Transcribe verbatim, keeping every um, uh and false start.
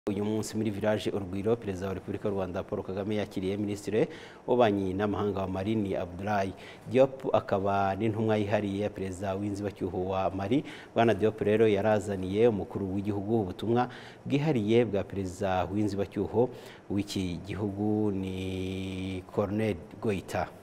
Uyu munsi muri village Urugwiro Perezida wa Repubulika y'u Rwanda Paul Kagame yakiriye Minisitiri w'Ububanyi n'Amahanga wa Mali ni Abdoulaye Diop, akaba n'intumwa yihariye ya Perezida w'inzibacyuho wa Mali. Bwana Diop rero yarazaniye umukuru w'igihugu ubutumwa bwihariye bwa Perezida w'inzibacyuho w'iki gihugu ni Colonel Goita.